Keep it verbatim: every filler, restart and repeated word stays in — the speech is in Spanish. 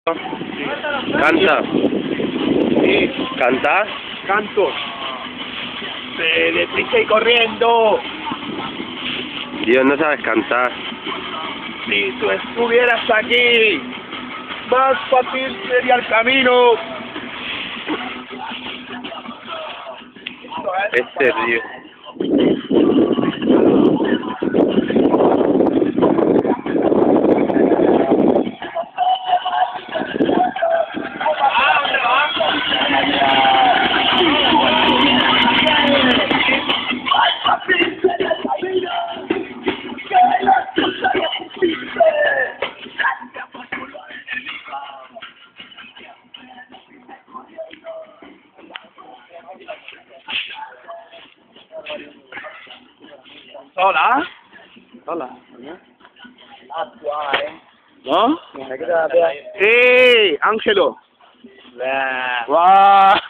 Canta. Sí, ¿Canta? canto. De deprisa y corriendo. Dios, no sabes cantar. Si tú estuvieras aquí, más fácil sería el camino. Este río. Hola. Hola. ¿No? Sí, Ángelo. Wow.